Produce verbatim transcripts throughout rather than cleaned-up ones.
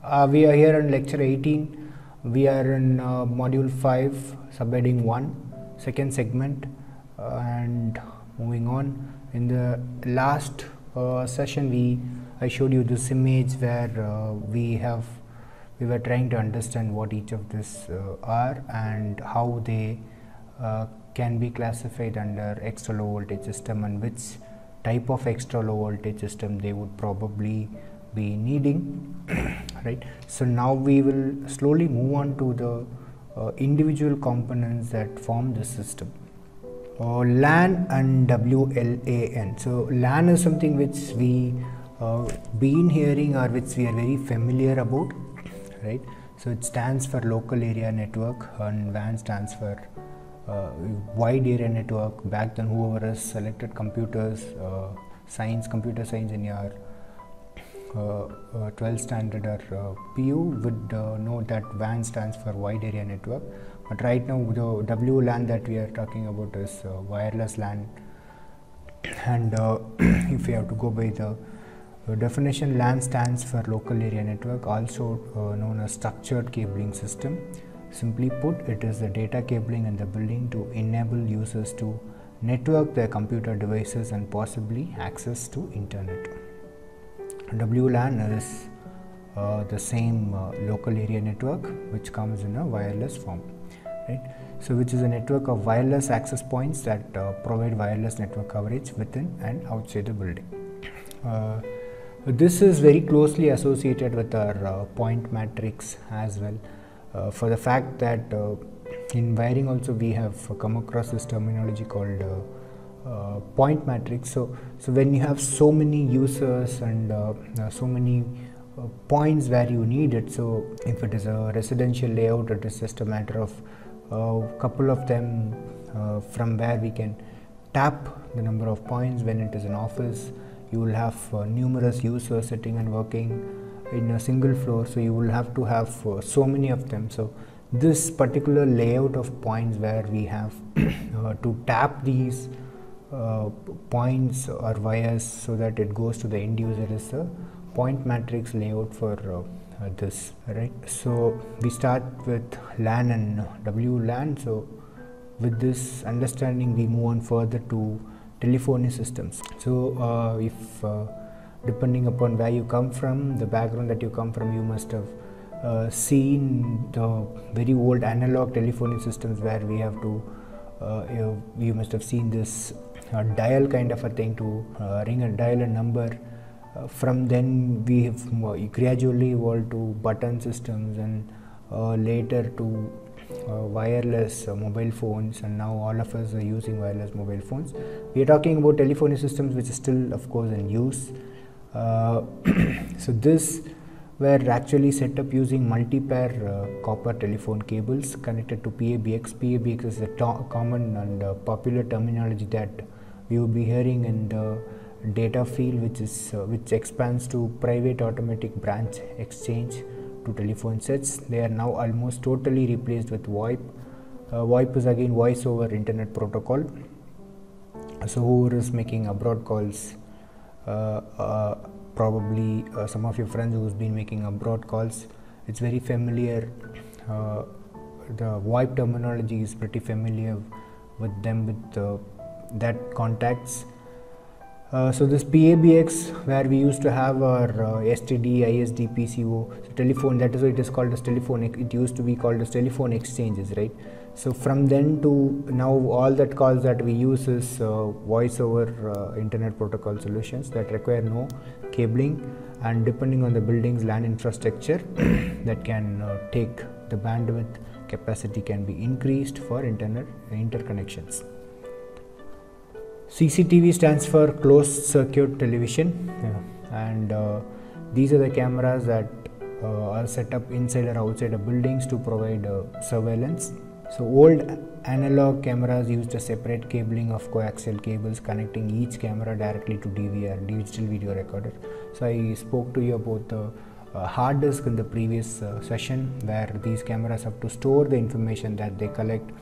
Uh, we are here in lecture eighteen. We are in uh, module five, subheading one, second segment, uh, and moving on. In the last uh, session, we I showed you this image where uh, we have we were trying to understand what each of these uh, are and how they uh, can be classified under extra low voltage system and which type of extra low voltage system they would probably be needing. Right, so now we will slowly move on to the uh, individual components that form the system. uh, LAN and W L A N. So LAN is something which we uh, been hearing or which we are very familiar about, right? So it stands for local area network, and W A N stands for uh, wide area network. Back then, whoever has selected computers uh, science computer science in your Uh, uh, twelfth standard or uh, P U would uh, know that W A N stands for wide area network, but right now the W LAN that we are talking about is uh, wireless LAN. And uh, if we have to go by the uh, definition, LAN stands for local area network, also uh, known as structured cabling system. Simply put, it is the data cabling in the building to enable users to network their computer devices and possibly access to internet. W LAN is uh, the same uh, local area network which comes in a wireless form, right? So which is a network of wireless access points that uh, provide wireless network coverage within and outside the building. Uh, this is very closely associated with our uh, point matrix as well, uh, for the fact that uh, in wiring also we have come across this terminology called uh, Uh, point matrix. So, so when you have so many users and uh, uh, so many uh, points where you need it, so if it is a residential layout, it is just a matter of a uh, couple of them uh, from where we can tap the number of points. When it is an office, you will have uh, numerous users sitting and working in a single floor, so you will have to have uh, so many of them. So this particular layout of points where we have uh, to tap these Uh, points or wires so that it goes to the end user is the point matrix layout for uh, uh, this, right? So we start with LAN and W LAN. So with this understanding, we move on further to telephony systems. So uh, if uh, depending upon where you come from, the background that you come from, you must have uh, seen the very old analog telephony systems where we have to uh, you, you must have seen this a dial kind of a thing to uh, ring a dial a number. Uh, from then we have uh, gradually evolved to button systems, and uh, later to uh, wireless uh, mobile phones, and now all of us are using wireless mobile phones. We are talking about telephony systems which is still of course in use. Uh, so this were actually set up using multi-pair uh, copper telephone cables connected to P A B X. P A B X is a common and uh, popular terminology that we will be hearing in the data field, which is uh, which expands to private automatic branch exchange to telephone sets. They are now almost totally replaced with VoIP. Uh, VoIP is again voice over internet protocol. So whoever is making abroad calls, uh, uh, probably uh, some of your friends who's been making abroad calls, it's very familiar. Uh, the VoIP terminology is pretty familiar with them, with uh, that contacts. Uh, so this P A B X, where we used to have our uh, S T D, I S D, P C O, so telephone, that is why it is called as telephone. It used to be called as telephone exchanges, right? So from then to now, all that calls that we use is uh, voice over uh, internet protocol solutions that require no cabling, and depending on the building's LAN infrastructure, that can uh, take the bandwidth capacity can be increased for internet interconnections. C C T V stands for closed circuit television, yeah. And uh, these are the cameras that uh, are set up inside or outside of buildings to provide uh, surveillance. So old analog cameras used a separate cabling of coaxial cables connecting each camera directly to D V R, digital video recorder. So I spoke to you about the uh, hard disk in the previous uh, session, where these cameras have to store the information that they collect.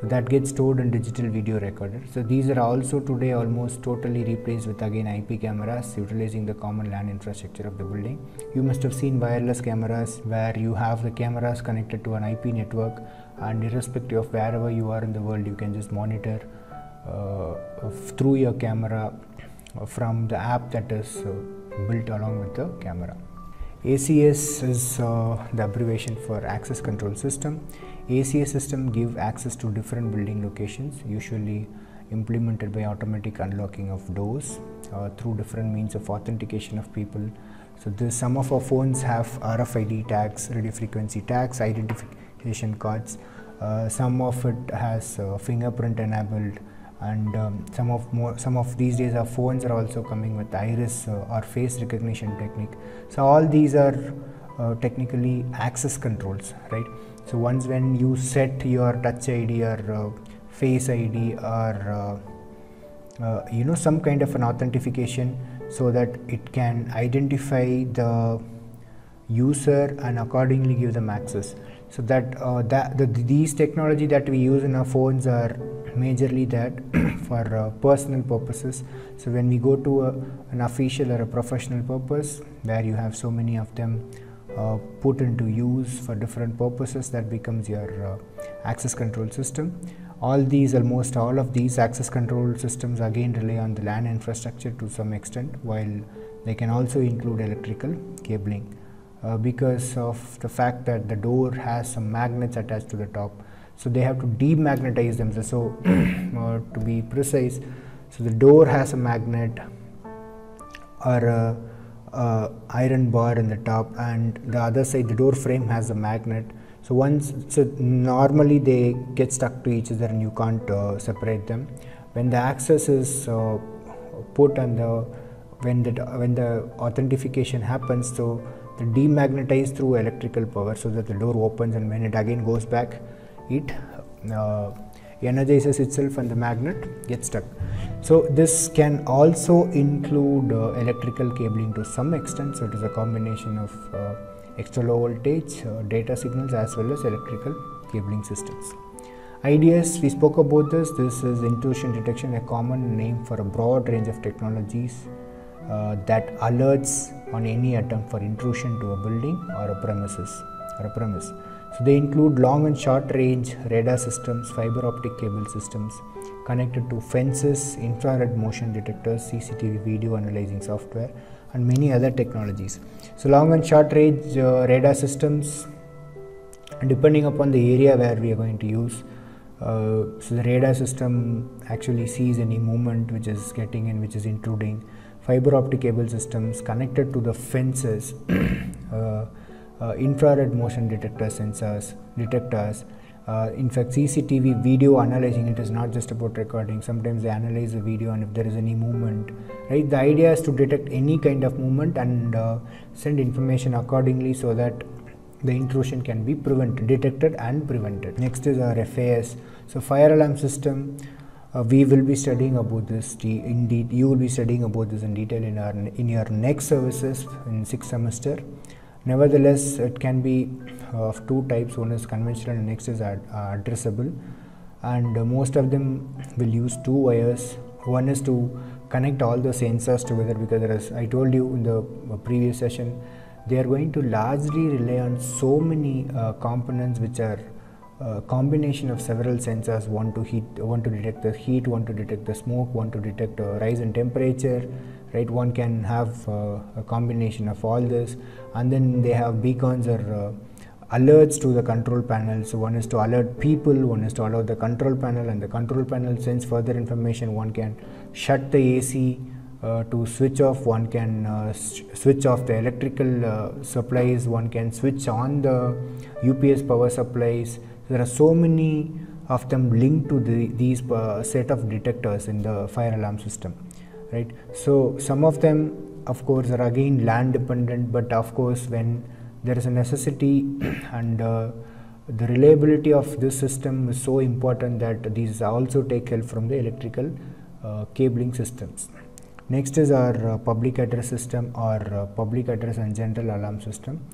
so that gets stored in digital video recorder. So these are also today almost totally replaced with again I P cameras utilizing the common LAN infrastructure of the building. You must have seen wireless cameras where you have the cameras connected to an I P network, and irrespective of wherever you are in the world, you can just monitor uh, through your camera from the app that is uh, built along with the camera. A C S is uh, the abbreviation for access control system. A C S system give access to different building locations, usually implemented by automatic unlocking of doors uh, through different means of authentication of people. So this, some of our phones have R F I D tags, radio frequency tags, identification cards. Uh, some of it has uh, fingerprint enabled, and um, some of more some of these days our phones are also coming with iris uh, or face recognition technique. So all these are uh, technically access controls, right? So once when you set your touch I D or uh, face I D or uh, uh, you know some kind of an authentication, so that it can identify the user and accordingly give them access. So that uh, that the, these technology that we use in our phones are majorly that for uh, personal purposes. So when we go to a, an official or a professional purpose where you have so many of them uh, put into use for different purposes, that becomes your uh, access control system. All these, almost all of these access control systems again rely on the LAN infrastructure to some extent, while they can also include electrical cabling. Uh, because of the fact that the door has some magnets attached to the top, so they have to demagnetize them. So uh, to be precise, so the door has a magnet or a, a iron bar in the top, and the other side, the door frame, has a magnet. So once, so normally they get stuck to each other and you can't uh, separate them. When the access is uh, put on the when the when the authentication happens, so the demagnetize through electrical power, so that the door opens, and when it again goes back, it uh, energizes itself and the magnet gets stuck. So this can also include uh, electrical cabling to some extent. So it is a combination of uh, extra low voltage uh, data signals as well as electrical cabling systems. I D S, we spoke about this. This is intrusion detection, a common name for a broad range of technologies uh, that alerts on any attempt for intrusion to a building or a premises or a premise. So they include long and short range radar systems, fiber optic cable systems connected to fences, infrared motion detectors, C C T V video analyzing software, and many other technologies. So long and short range uh, radar systems, and depending upon the area where we are going to use, uh, so the radar system actually sees any movement which is getting in, which is intruding. Fiber optic cable systems connected to the fences, uh, uh, infrared motion detector sensors, detectors. Uh, in fact, C C T V video analyzing, it is not just about recording. Sometimes they analyze the video, and if there is any movement, right? The idea is to detect any kind of movement and uh, send information accordingly, so that the intrusion can be prevented, detected and prevented. Next is our F A S. So fire alarm system. Uh, we will be studying about this in de you will be studying about this in detail in our in your next services in sixth semester. Nevertheless, it can be uh, of two types. One is conventional and next is ad uh, addressable, and uh, most of them will use two wires. One is to connect all the sensors together, because there is, I told you in the previous session, they are going to largely rely on so many uh, components which are Uh, combination of several sensors, one to heat, one to detect the heat, one to detect the smoke, one to detect a rise in temperature, right? One can have uh, a combination of all this, and then they have beacons or uh, alerts to the control panel. So one is to alert people, one is to alert the control panel, and the control panel sends further information. One can shut the A C uh, to switch off, one can uh, switch off the electrical uh, supplies, one can switch on the U P S power supplies. There are so many of them linked to the, these uh, set of detectors in the fire alarm system, right? So some of them, of course, are again LAN dependent, but of course, when there is a necessity and uh, the reliability of this system is so important that these also take help from the electrical uh, cabling systems. Next is our uh, public address system, or uh, public address and general alarm system.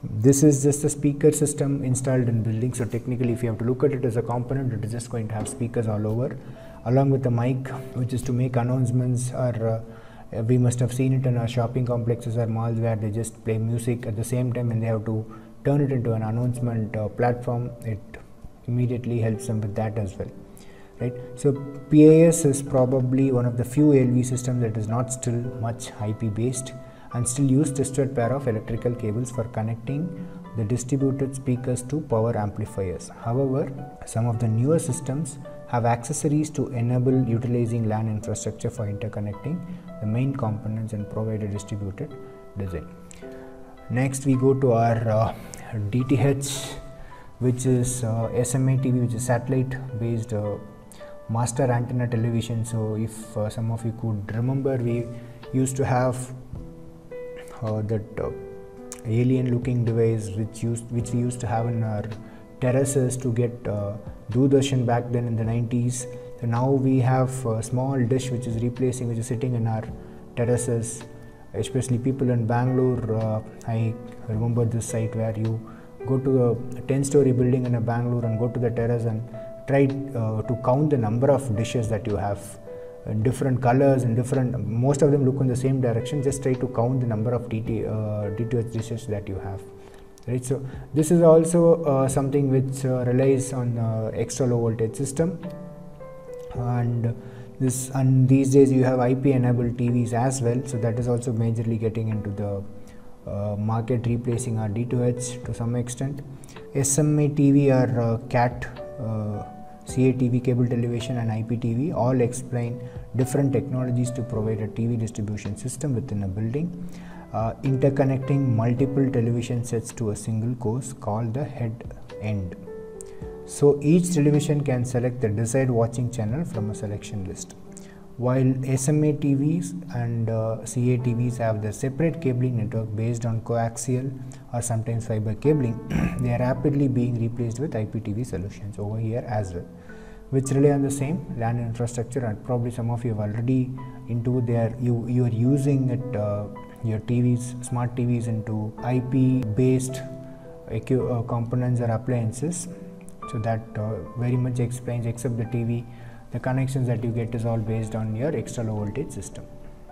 This is just a speaker system installed in buildings, so technically if you have to look at it as a component, it is just going to have speakers all over, along with the mic, which is to make announcements, or uh, we must have seen it in our shopping complexes or malls where they just play music at the same time and they have to turn it into an announcement uh, platform. It immediately helps them with that as well, right? So P A S is probably one of the few A L V systems that is not still much I P based and still use twisted pair of electrical cables for connecting the distributed speakers to power amplifiers. However, some of the newer systems have accessories to enable utilizing LAN infrastructure for interconnecting the main components and provide a distributed design. Next we go to our uh, D T H, which is uh, S M A T V, which is satellite based uh, master antenna television. So if uh, some of you could remember, we used to have uh, that uh, alien looking device which used which we used to have in our terraces to get uh, Doordarshan back then in the nineties. So now we have a small dish which is replacing, which is sitting in our terraces, especially people in Bangalore. uh, I remember this site where you go to a ten story building in a Bangalore and go to the terrace and try uh, to count the number of dishes that you have in different colors and different, most of them look in the same direction. Just try to count the number of D T, uh, D T H dishes that you have, right? So this is also uh, something which uh, relies on uh, extra low voltage system, and this and these days you have I P enabled T Vs as well, so that is also majorly getting into the uh, market, replacing our D T H to some extent. S M A T V or uh, CAT, uh, C A T V, cable television, and I P T V all explain different technologies to provide a T V distribution system within a building, uh, interconnecting multiple television sets to a single course called the head end. So each television can select the desired watching channel from a selection list. While S M A T Vs and uh, C A T Vs have the separate cabling network based on coaxial or sometimes fiber cabling, they are rapidly being replaced with I P T V solutions over here as well, which rely on the same LAN infrastructure. And probably some of you have already into there, you you are using it, uh, your T Vs, smart T Vs, into I P based uh, components or appliances. So that uh, very much explains, except the T V, the connections that you get is all based on your extra low voltage system.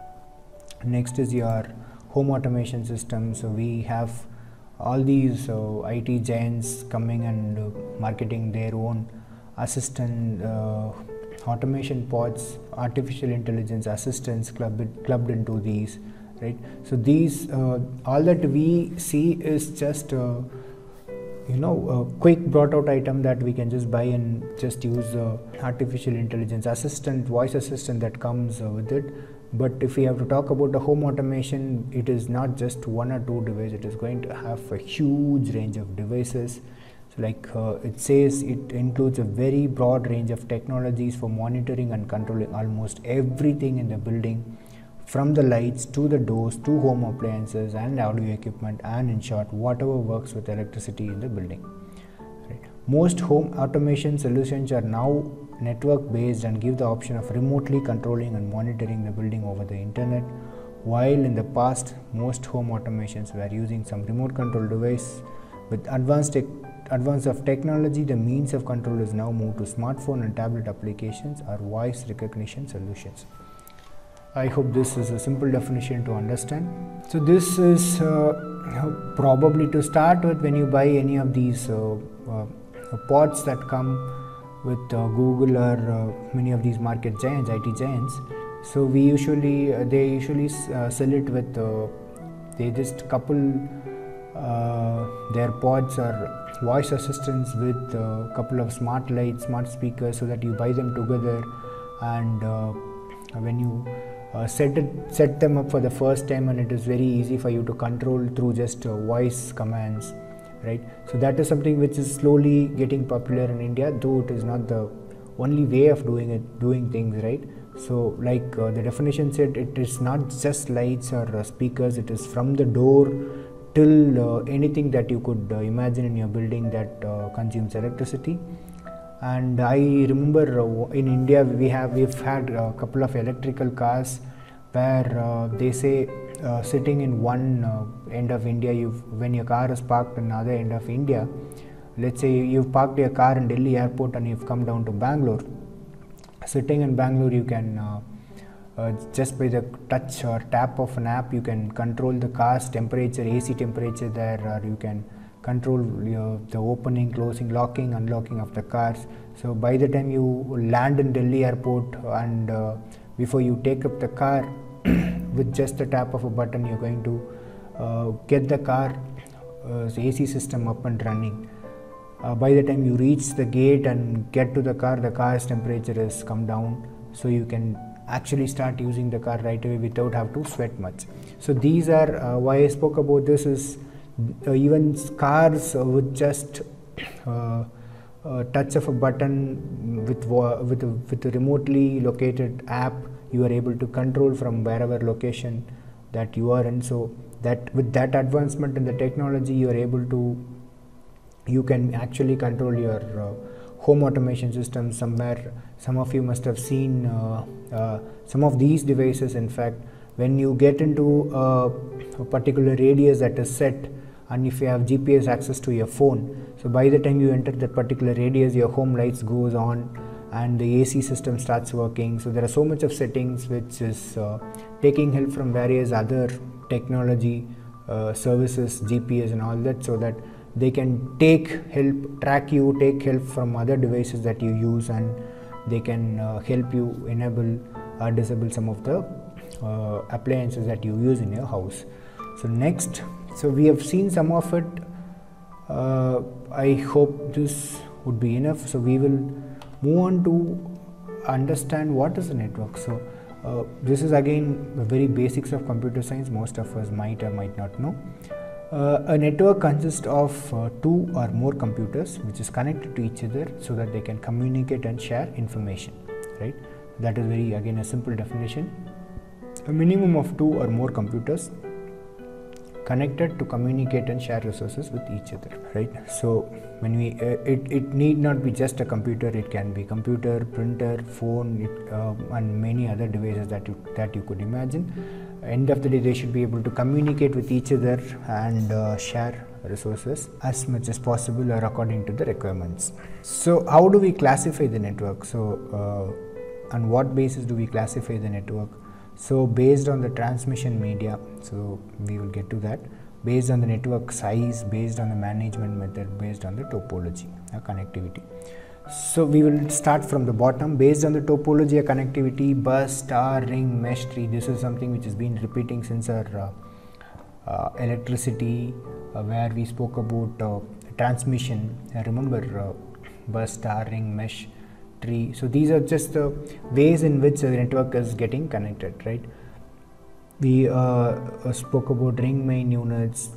Next is your home automation system. So we have all these uh, I T giants coming and uh, marketing their own assistant uh, automation pods, artificial intelligence assistants clubbed, clubbed into these, right? So these uh, all that we see is just uh, you know a quick brought out item that we can just buy and just use uh, artificial intelligence assistant, voice assistant that comes uh, with it. But if we have to talk about the home automation, it is not just one or two devices, it is going to have a huge range of devices. So like uh, it says, it includes a very broad range of technologies for monitoring and controlling almost everything in the building, from the lights to the doors to home appliances and audio equipment, and in short, whatever works with electricity in the building. Right. Most home automation solutions are now network based and give the option of remotely controlling and monitoring the building over the internet, while in the past most home automations were using some remote control device. With advanced tech advance of technology, the means of control is now moved to smartphone and tablet applications or voice recognition solutions. I hope this is a simple definition to understand. So this is uh, probably to start with, when you buy any of these uh, uh, pods that come with uh, Google or uh, many of these market giants, I T giants. So we usually uh, they usually uh, sell it with uh, they just couple uh, their pods or voice assistants with a couple of smart lights, smart speakers, so that you buy them together, and uh, when you uh, set it set them up for the first time, and it is very easy for you to control through just uh, voice commands, right? So that is something which is slowly getting popular in India, though it is not the only way of doing it doing things, right? So like uh, the definition said, it is not just lights or uh, speakers, it is from the door till uh, anything that you could uh, imagine in your building that uh, consumes electricity. And I remember uh, in India we have we've had a couple of electrical cars where uh, they say uh, sitting in one uh, end of India, you've, when your car is parked in another end of India, let's say you've parked your car in Delhi airport and you've come down to Bangalore. Sitting in Bangalore, you can uh, uh, just by the touch or tap of an app, you can control the car's temperature, A C temperature there, or you can control your, the opening, closing, locking, unlocking of the cars. So by the time you land in Delhi airport and uh, before you take up the car, with just the tap of a button, you're going to uh, get the car uh, A C system up and running. Uh, by the time you reach the gate and get to the car, the car's temperature has come down, so you can actually start using the car right away without have to sweat much. So these are uh, why I spoke about this is uh, even cars uh, with just uh, a touch of a button with with a, with a remotely located app, you are able to control from wherever location that you are in. So that with that advancement in the technology, you are able to you can actually control your uh, home automation system. Somewhere some of you must have seen uh, uh, some of these devices. In fact, when you get into uh, a particular radius that is set, and if you have G P S access to your phone, so by the time you enter that particular radius, your home lights goes on and the A C system starts working. So there are so much of settings which is uh, taking help from various other technology uh, services, G P S and all that, so that they can take help, track you, take help from other devices that you use, and they can uh, help you enable or disable some of the uh, appliances that you use in your house. So next, so we have seen some of it. uh, I hope this would be enough. So we will move on to understand what is a network. So uh, this is again the very basics of computer science, most of us might or might not know. Uh, a network consists of uh, two or more computers which is connected to each other so that they can communicate and share information, right? That is very again a simple definition. A minimum of two or more computers connected to communicate and share resources with each other, right? So when we uh, it, it need not be just a computer, it can be computer, printer, phone, it, uh, and many other devices that you that you could imagine. End of the day, they should be able to communicate with each other and uh, share resources as much as possible or according to the requirements. So how do we classify the network? So uh, on what basis do we classify the network? So based on the transmission media, so we will get to that, based on the network size, based on the management method, based on the topology or connectivity. So we will start from the bottom. Based on the topology or connectivity, bus, star, ring, mesh, tree. This is something which has been repeating since our uh, uh, electricity, uh, where we spoke about uh, transmission. I remember uh, bus, star, ring, mesh, tree. So these are just the ways in which the network is getting connected, right? We uh, spoke about ring main units,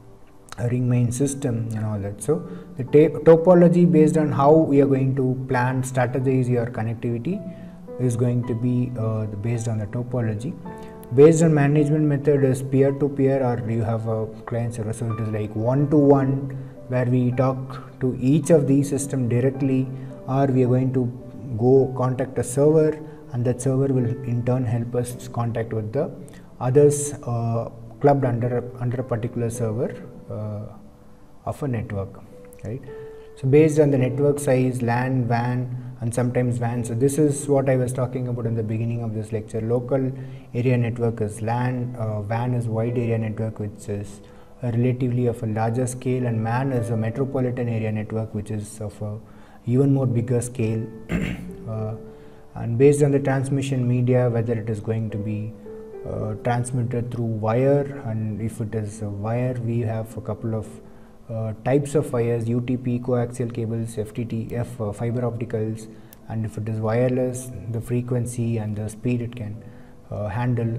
a ring main system and all that. So the topology based on how we are going to plan, strategize your connectivity is going to be uh, based on the topology. Based on management method is peer-to-peer, or you have a client server, so it is like one-to-one, where we talk to each of these systems directly, or we are going to go contact a server and that server will in turn help us contact with the others uh, clubbed under a, under a particular server Uh, of a network, right? So based on the network size, LAN, W A N, and sometimes W A N. So this is what I was talking about in the beginning of this lecture. Local area network is LAN, uh, W A N is wide area network, which is uh, relatively of a larger scale, and M A N is a metropolitan area network, which is of a even more bigger scale. uh, and based on the transmission media, whether it is going to be Uh, transmitted through wire, and if it is a wire, we have a couple of uh, types of wires: U T P, coaxial cables, F T T F, uh, fiber opticals. And if it is wireless, the frequency and the speed it can uh, handle.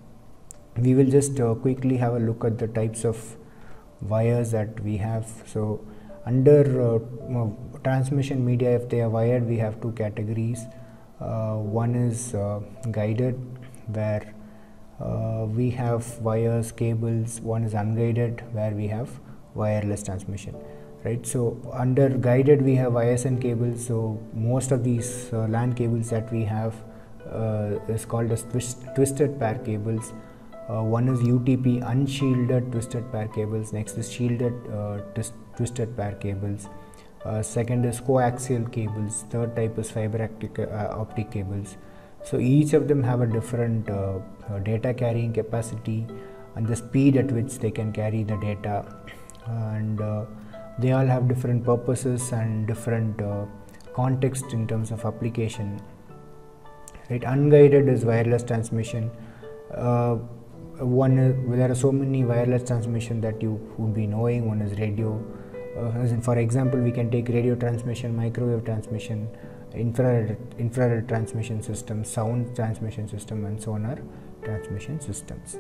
We will just uh, quickly have a look at the types of wires that we have. So under uh, transmission media, if they are wired, we have two categories. Uh, one is uh, guided, where Uh, we have wires, cables. One is unguided, where we have wireless transmission, right? So under guided, we have wires and cables. So most of these uh, LAN cables that we have uh, is called as twist, twisted pair cables. Uh, one is U T P, unshielded twisted pair cables. Next is shielded uh, twist, twisted pair cables. Uh, second is coaxial cables. Third type is fiber optic, uh, optic cables. So each of them have a different uh, uh, data carrying capacity and the speed at which they can carry the data, and uh, they all have different purposes and different uh, context in terms of application. Right, unguided is wireless transmission. Uh, one is, there are so many wireless transmission that you would be knowing. One is radio. Uh, as in, for example, we can take radio transmission, microwave transmission, infrared infrared transmission system, sound transmission system, and sonar transmission systems.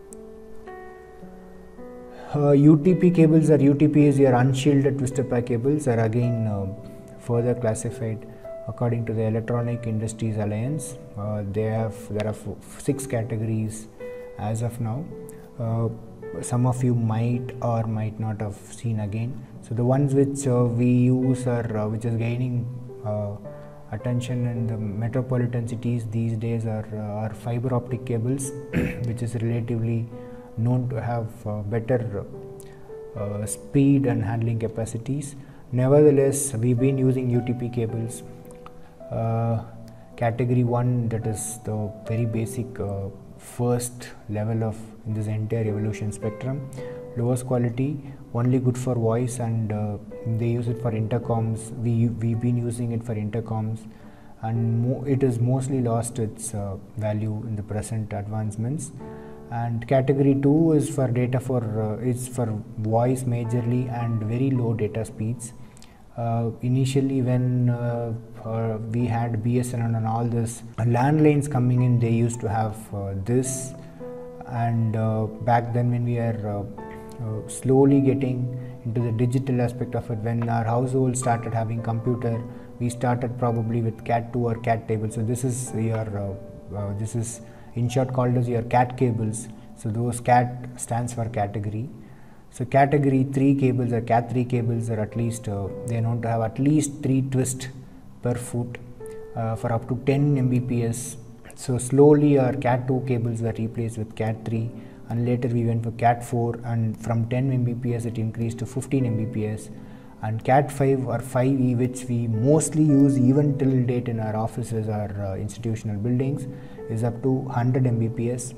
Uh, U T P cables, or U T P is your unshielded twisted pair cables, are again uh, further classified according to the Electronic Industries Alliance. Uh, they have there are six categories as of now. Uh, some of you might or might not have seen again. So the ones which uh, we use are uh, which is gaining uh, attention in the metropolitan cities these days are, uh, are fiber optic cables, which is relatively known to have uh, better uh, speed and handling capacities. Nevertheless, we've been using U T P cables. Uh, category one, that is the very basic uh, first level of in this entire evolution spectrum. Lowest quality, only good for voice, and uh, they use it for intercoms. We we've been using it for intercoms, and mo it is mostly lost its uh, value in the present advancements. And category two is for data for uh, is for voice majorly and very low data speeds. Uh, initially, when uh, uh, we had B S N L and all this uh, landlines coming in, they used to have uh, this, and uh, back then when we are uh, uh, slowly getting into the digital aspect of it, when our household started having computer, we started probably with cat two or cat table. So this is your uh, uh, this is in short called as your cat cables. So those cat stands for category. So category three cables or cat three cables are at least uh, they are known to have at least three twists per foot uh, for up to ten M B P S. So slowly our cat two cables were replaced with cat three, and later we went for cat four, and from ten M B P S it increased to fifteen M B P S, and cat five or five E, which we mostly use even till date in our offices or uh, institutional buildings, is up to one hundred M B P S.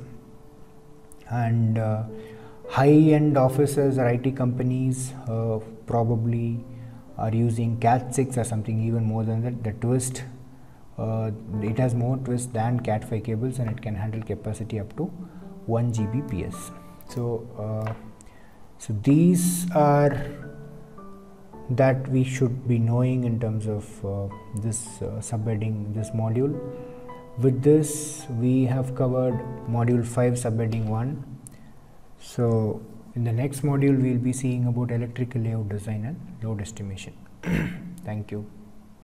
And uh, high-end offices or I T companies uh, probably are using cat six or something even more than that. The twist, uh, it has more twist than cat five cables, and it can handle capacity up to one G B P S. So, uh, so these are that we should be knowing in terms of uh, this uh, subheading, this module. With this, we have covered module five, subheading one. So in the next module, we'll be seeing about electrical layout design and load estimation. Thank you.